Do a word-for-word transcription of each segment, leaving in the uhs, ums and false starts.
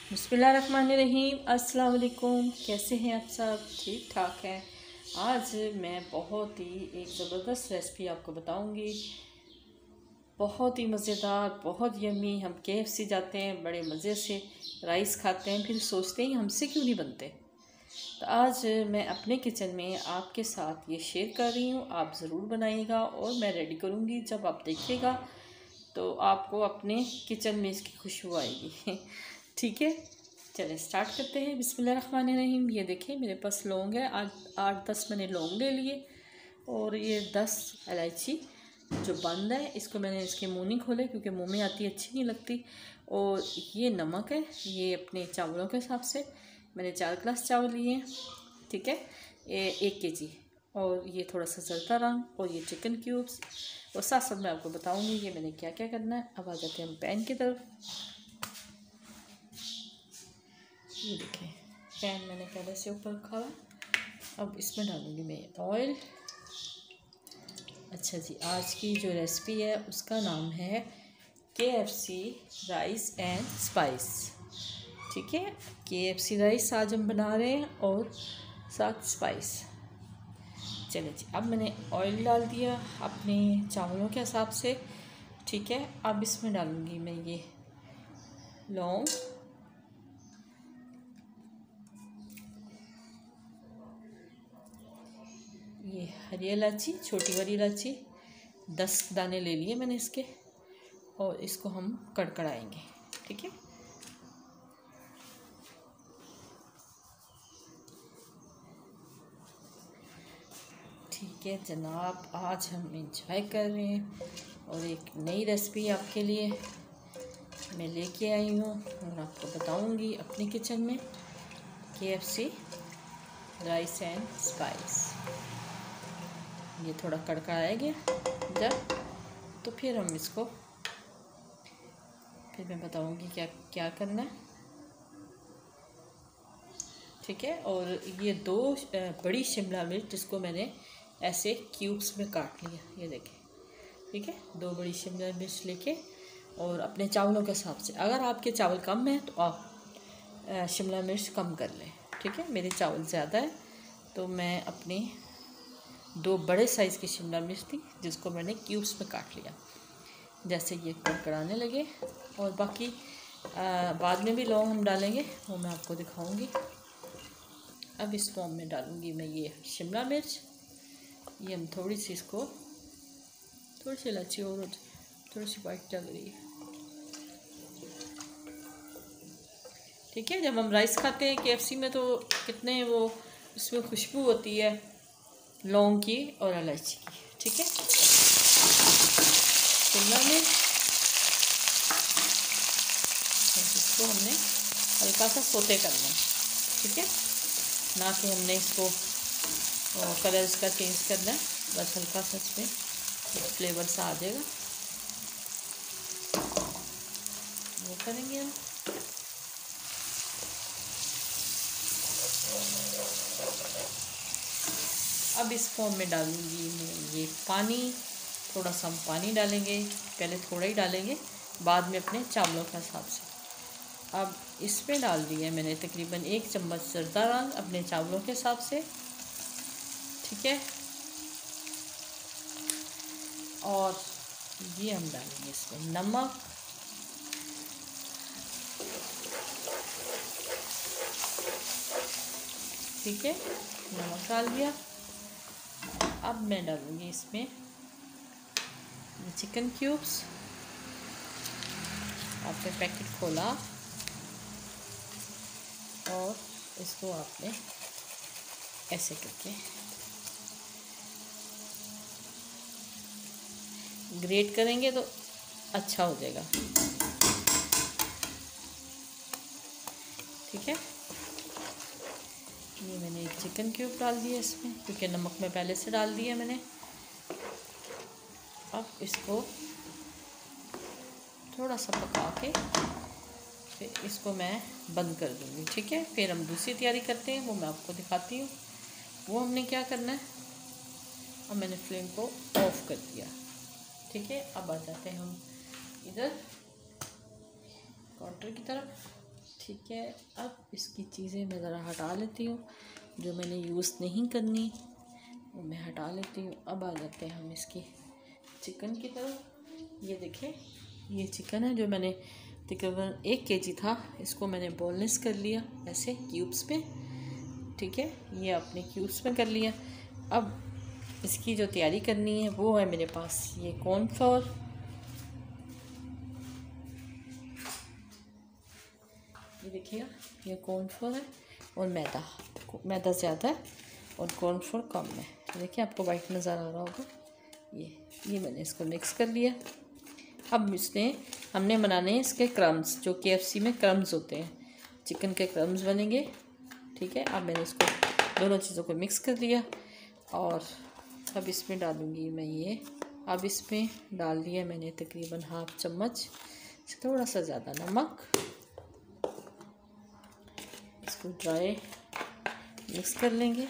बिस्मिल्लाहिर्रहमानिर्रहीम। अस्सलाम वालेकुम। कैसे हैं आप सब? ठीक ठाक हैं। आज मैं बहुत ही एक ज़बरदस्त रेसिपी आपको बताऊंगी, बहुत ही मज़ेदार, बहुत यम्मी। हम के एफ सी जाते हैं, बड़े मज़े से राइस खाते हैं, फिर सोचते हैं हमसे क्यों नहीं बनते। तो आज मैं अपने किचन में आपके साथ ये शेयर कर रही हूँ। आप ज़रूर बनाइएगा और मैं रेडी करूँगी। जब आप देखिएगा तो आपको अपने किचन में इसकी खुशबू आएगी। ठीक है, चलिए स्टार्ट करते हैं। बिस्मिल्लाहिर्रहमानिर्रहीम। ये देखिए मेरे पास लौंग है, आठ आठ दस मैंने लौंग ले लिए और ये दस इलायची जो बंद है, इसको मैंने इसके मुंह नहीं खोले क्योंकि मुंह में आती अच्छी नहीं लगती। और ये नमक है, ये अपने चावलों के हिसाब से मैंने चार गिलास चावल लिए हैं। ठीक है, ये एक के जी। और ये थोड़ा सा जरदा रंग और ये चिकन क्यूब्स। और साथ साथ मैं आपको बताऊंगी ये मैंने क्या क्या करना है। अब आ जाते हैं हम पैन की तरफ। ये देखें, पैन मैंने पहले से ऊपर रखा हुआ। अब इसमें डालूंगी मैं ऑयल। अच्छा जी, आज की जो रेसिपी है उसका नाम है K F C rice and spice. ठीक है, के एफ सी राइस आज हम बना रहे हैं और साथ स्पाइस। चलिए जी, अब मैंने ऑयल डाल दिया अपने चावलों के हिसाब से। ठीक है, अब इसमें डालूंगी मैं ये लौंग, ये हरी इलायची, छोटी वाली इलायची दस दाने ले लिए मैंने इसके, और इसको हम कड़कड़ाएंगे। ठीक है, ठीक है जनाब, आज हम इंजॉय कर रहे हैं और एक नई रेसिपी आपके लिए मैं लेके आई हूँ और आपको बताऊँगी अपने किचन में K F C rice and spice. ये थोड़ा कड़कड़ाएगा जब, तो फिर हम इसको फिर मैं बताऊँगी क्या क्या करना है। ठीक है, और ये दो बड़ी शिमला मिर्च जिसको मैंने ऐसे क्यूब्स में काट लिया, ये देखें। ठीक है, दो बड़ी शिमला मिर्च लेके और अपने चावलों के हिसाब से, अगर आपके चावल कम हैं तो आप शिमला मिर्च कम कर लें। ठीक है, मेरे चावल ज़्यादा है तो मैं अपने दो बड़े साइज़ की शिमला मिर्च थी जिसको मैंने क्यूब्स में काट लिया। जैसे ये कड़कड़ाने लगे, और बाकी आ, बाद में भी लौंग हम डालेंगे, वो मैं आपको दिखाऊंगी। अब इस फॉर्म में डालूंगी मैं ये शिमला मिर्च। ये हम थोड़ी सी इसको, थोड़ी सी इलायची और थोड़ी सी वाइट लग रही है। ठीक है, जब हम राइस खाते हैं के एफ सी में तो कितने वो उसमें खुशबू होती है लौंग की और इलायची की। ठीक है, शिमला मिर्च इसको हमने हल्का सा सोते करना है। ठीक है, ना कि हमने इसको कलर इसका चेंज करना है, बस हल्का सा इसमें फ्लेवर सा आ जाएगा, वो करेंगे हम। अब इस फॉर्म में डालूंगी मैं ये पानी। थोड़ा सा हम पानी डालेंगे, पहले थोड़ा ही डालेंगे, बाद में अपने चावलों के हिसाब से। अब इसमें डाल दिया मैंने तकरीबन एक चम्मच जरदा रंग अपने चावलों के हिसाब से। ठीक है, और ये हम डालेंगे इसमें नमक, ठीक है, नमक डाल दिया। अब मैं डालूंगी इसमें चिकन क्यूब्स। आपने पैकेट खोला और इसको आपने ऐसे करके ग्रेट करेंगे तो अच्छा हो जाएगा। ठीक है, ये मैंने एक चिकन क्यूब डाल दिया इसमें क्योंकि नमक में पहले से डाल दिया मैंने। अब इसको थोड़ा सा पका के फिर इसको मैं बंद कर दूँगी। ठीक है, फिर हम दूसरी तैयारी करते हैं, वो मैं आपको दिखाती हूँ। वो हमने क्या करना है, अब मैंने फ्लेम को ऑफ कर दिया। ठीक है, अब आ जाते हैं हम इधर काउंटर की तरफ। ठीक है, अब इसकी चीज़ें मैं ज़रा हटा लेती हूँ, जो मैंने यूज़ नहीं करनी वो मैं हटा लेती हूँ। अब आ जाते हैं हम इसकी चिकन की तरफ। ये देखें, ये चिकन है जो मैंने तकरीबन एक केजी था, इसको मैंने बोनलेस कर लिया ऐसे क्यूब्स पे। ठीक है, ये अपने क्यूब्स में कर लिया। अब इसकी जो तैयारी करनी है वो है मेरे पास ये कॉर्नफ्लोर, ये देखिएगा ये कॉर्नफ्लोर है और मैदा, मैदा ज़्यादा है और कॉर्नफ्लोर कम है। देखिए आपको वाइट नज़र आ रहा होगा। ये ये मैंने इसको मिक्स कर लिया। अब इसमें हमने बनाने हैं इसके क्रम्स, जो केएफसी में क्रम्स होते हैं, चिकन के क्रम्स बनेंगे। ठीक है, अब मैंने इसको दोनों चीज़ों को मिक्स कर दिया और अब इसमें डालूँगी मैं ये। अब इसमें डाल दिया मैंने तकरीबन हाफ चम्मच से थोड़ा सा ज़्यादा नमक। इसको ड्राई मिक्स कर लेंगे।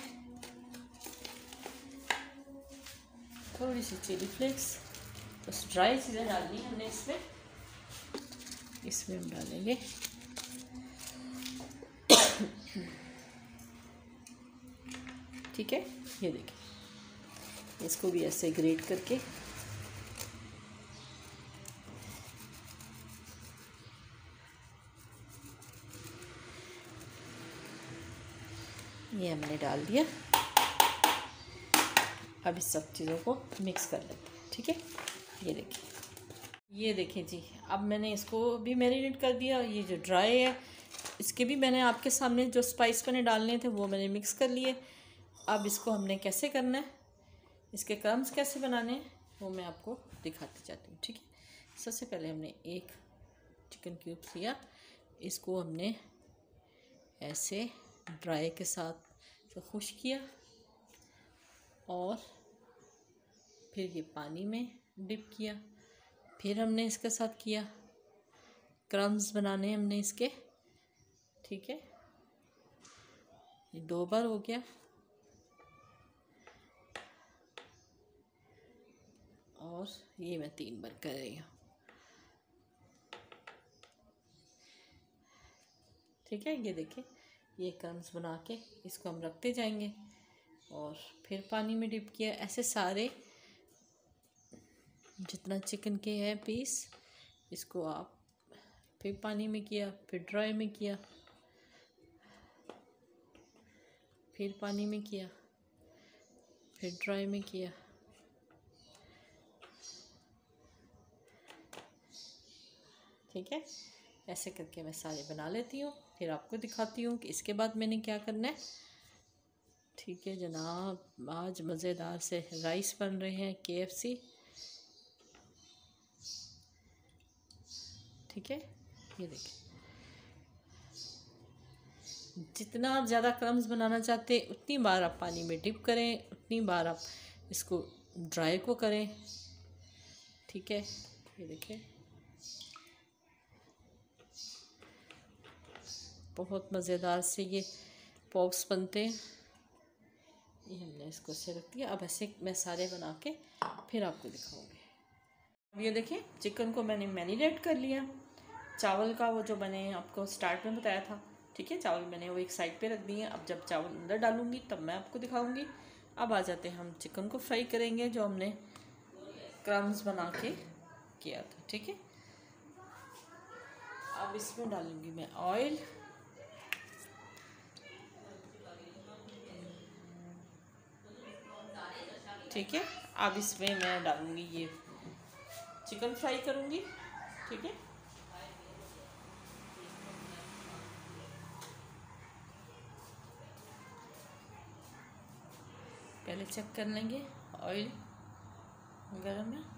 थोड़ी सी चिली फ्लेक्स, बस ड्राई चीज़ें डालनी है हमने इसमें। इसमें हम डालेंगे ठीक है, ये देखिए इसको भी ऐसे ग्रेट करके ये हमने डाल दिया। अब इस सब चीज़ों को मिक्स कर लेते हैं। ठीक है, ये देखिए ये देखें जी, अब मैंने इसको भी मैरिनेट कर दिया। ये जो ड्राई है इसके भी मैंने आपके सामने जो स्पाइस मैंने डालने थे वो मैंने मिक्स कर लिए। अब इसको हमने कैसे करना है, इसके क्रम्स कैसे बनाने हैं वो मैं आपको दिखाती जाती हूँ। ठीक है, सबसे पहले हमने एक चिकन क्यूब लिया, इसको हमने ऐसे ड्राई के साथ तो खुश किया और फिर ये पानी में डिप किया। फिर हमने इसके साथ किया क्रम्स बनाने हमने इसके। ठीक है, ये दो बार हो गया और ये मैं तीन बार कर रही हूँ। ठीक है, ये देखिए ये क्रम्स बना के इसको हम रखते जाएंगे और फिर पानी में डिप किया। ऐसे सारे जितना चिकन के हैं पीस, इसको आप फिर पानी में किया, फिर ड्राई में किया, फिर पानी में किया, फिर ड्राई में किया। ठीक है, ऐसे करके मैं सारे बना लेती हूँ, फिर आपको दिखाती हूँ कि इसके बाद मैंने क्या करना है। ठीक है जनाब, आज मज़ेदार से राइस बन रहे हैं केएफसी। ठीक है, ये देखिए जितना आप ज़्यादा क्रम्स बनाना चाहते हैं उतनी बार आप पानी में डिप करें, उतनी बार आप इसको ड्राई को करें। ठीक है, ये देखिए बहुत मज़ेदार से ये पॉप्स बनते हैं। ये हमने इसको से रख दिया। अब ऐसे मैं सारे बना के फिर आपको दिखाऊंगी। अब ये देखिए चिकन को मैंने मैरिनेट कर लिया। चावल का वो जो मैंने आपको स्टार्ट में बताया था, ठीक है, चावल मैंने वो एक साइड पे रख दिए। अब जब चावल अंदर डालूंगी तब मैं आपको दिखाऊंगी। अब आ जाते हैं हम चिकन को फ्राई करेंगे जो हमने क्रम्स बना के किया था। ठीक है, अब इसमें डालूंगी मैं ऑयल। ठीक है, अब इसमें मैं डालूंगी ये चिकन फ्राई करूंगी। ठीक है, पहले चेक कर लेंगे ऑयल गरम है।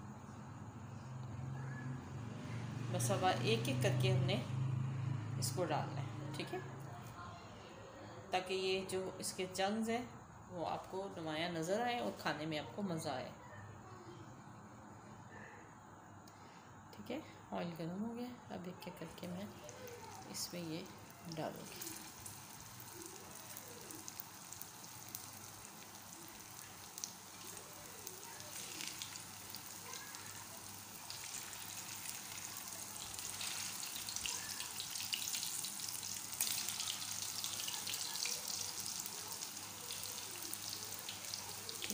बस अब एक एक करके हमने इसको डालना है। ठीक है, ताकि ये जो इसके चंक्स हैं वो आपको नुमाया नज़र आए और खाने में आपको मज़ा आए। ठीक है, ऑयल गर्म हो गया। अब एक एक करके मैं इसमें ये डालूँगी।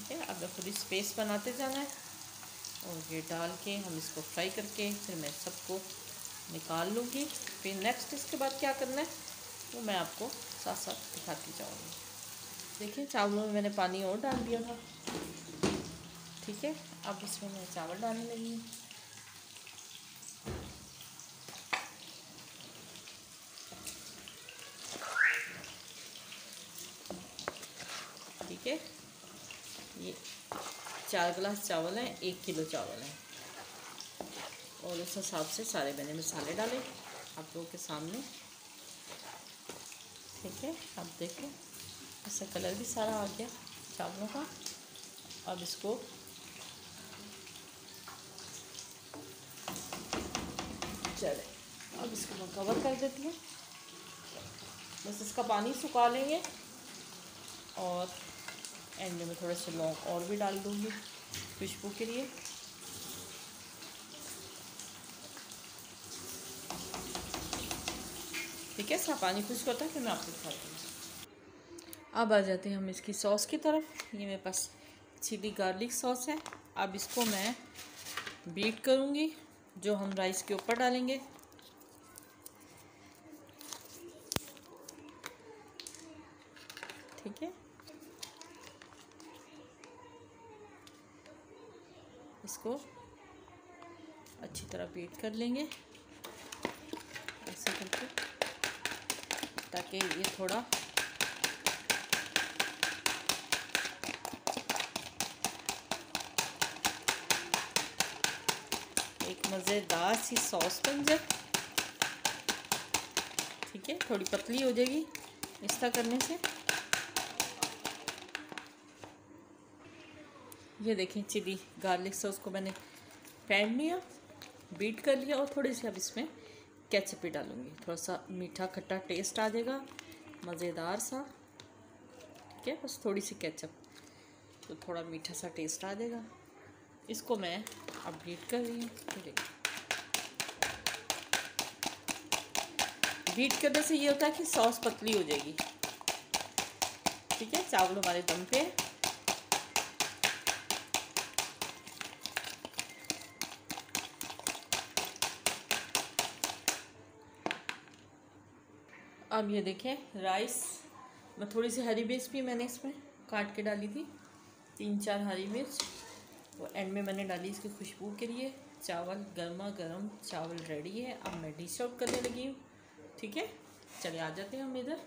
ठीक है, अब खुद ही स्पेस बनाते जाना है और ये डाल के हम इसको फ्राई करके फिर मैं सबको निकाल लूँगी। फिर नेक्स्ट इसके बाद क्या करना है वो मैं आपको साथ साथ दिखाती जाऊँगी। देखिए चावलों में मैंने पानी और डाल दिया था। ठीक है, अब इसमें मैं चावल डालने लगी हूँ। ठीक है, ये चार गिलास चावल हैं, एक किलो चावल हैं और उस हिसाब से सारे मैंने मसाले डाले आप लोगों के सामने। ठीक है, अब देखो इसका कलर भी सारा आ गया चावलों का। अब इसको चले अब इसको मैं कवर कर देती हूँ। बस इसका पानी सुखा लेंगे और एंड में थोड़े से लौंग और भी डाल दूँगी खुशबू के लिए। ठीक है, सब पानी खुश्क होता है फिर मैं आपको दिखाती हूँ। अब आ जाते हैं हम इसकी सॉस की तरफ। ये मेरे पास चिली गार्लिक सॉस है। अब इसको मैं बीट करूँगी जो हम राइस के ऊपर डालेंगे। ठीक है, इसको अच्छी तरह बीट कर लेंगे ऐसे करके ताकि ये थोड़ा एक मज़ेदार सी सॉस बन जाए। ठीक है, थोड़ी पतली हो जाएगी इस तरह करने से। ये देखें चिली गार्लिक सॉस को मैंने फेंट लिया, बीट कर लिया और थोड़ी सी अब इसमें केचप भी डालूँगी। थोड़ा सा मीठा खट्टा टेस्ट आ जाएगा, मज़ेदार सा। ठीक है, बस थोड़ी सी केचप तो थोड़ा मीठा सा टेस्ट आ जाएगा। इसको मैं अब बीट कर रही हूँ। ठीक है, बीट करने से ये होता है कि सॉस पतली हो जाएगी। ठीक है, चावल हमारे दम पे। अब ये देखें राइस में थोड़ी सी हरी मिर्च भी मैंने इसमें काट के डाली थी, तीन चार हरी मिर्च, और एंड में मैंने डाली इसकी खुशबू के लिए। चावल गर्मा गर्म चावल रेडी है। अब मैं डिश आउट करने लगी हूँ। ठीक है, चलिए आ जाते हैं हम इधर।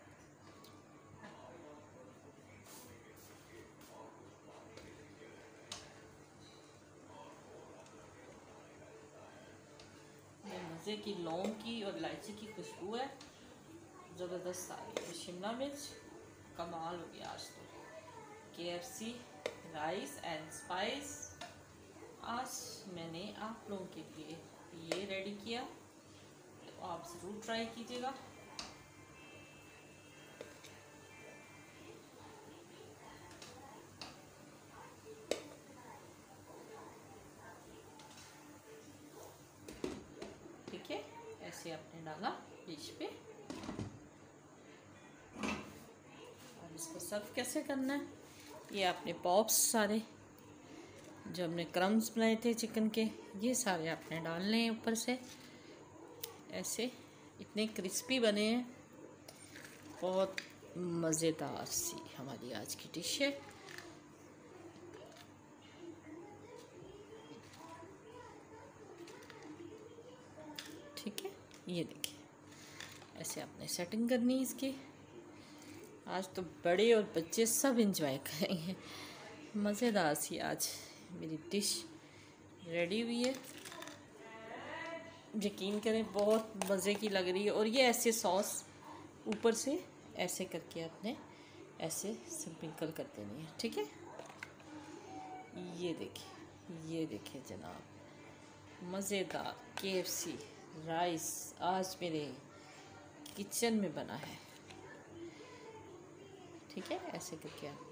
मज़े की लौंग की और इलायची की खुशबू है, ज़बरदस्त आ रही है। शिमला मिर्च कमाल हो गया आज तो। K F C rice and spice आज मैंने आप लोगों के लिए ये रेडी किया, तो आप ज़रूर ट्राई कीजिएगा। ठीक है, ऐसे आपने डाला डिश पे। अब इसको सर्व कैसे करना है, ये आपने पॉप्स सारे जो हमने क्रम्स बनाए थे चिकन के, ये सारे आपने डालने हैं ऊपर से। ऐसे इतने क्रिस्पी बने हैं, बहुत मज़ेदार सी हमारी आज की डिश है। ठीक है, ये देखिए ऐसे आपने सेटिंग करनी है इसकी। आज तो बड़े और बच्चे सब एंजॉय करेंगे। मज़ेदार सी आज मेरी डिश रेडी हुई है। यकीन करें बहुत मज़े की लग रही है। और ये ऐसे सॉस ऊपर से ऐसे करके आपने ऐसे स्प्रिंकल कर देनी है। ठीक है, ये देखिए ये देखिए जनाब, मज़ेदार के एफ सी राइस आज मेरे किचन में बना है। ठीक है, ऐसे करके आपने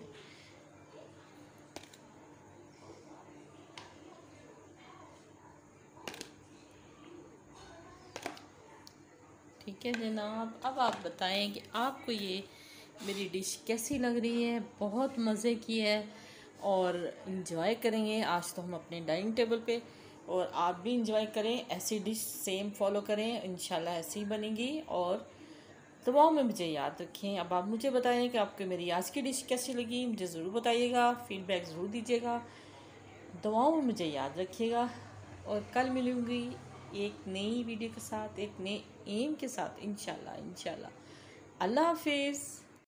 ठीक है जनाब। अब आप बताएं कि आपको ये मेरी डिश कैसी लग रही है। बहुत मज़े की है और इंजॉय करेंगे। आज तो हम अपने डाइनिंग टेबल पे, और आप भी इंजॉय करें, ऐसी डिश सेम फॉलो करें, इंशाल्लाह ऐसी ही बनेगी। और दुआओं में मुझे याद रखें। अब आप मुझे बताएं कि आपको मेरी आज की डिश कैसी लगी, मुझे ज़रूर बताइएगा, फीडबैक ज़रूर दीजिएगा। दुआओं में मुझे याद रखिएगा, और कल मिलूँगी एक नई वीडियो के साथ, एक नए एम के साथ, इंशाल्लाह इंशाल्लाह। अल्लाह हाफिज़।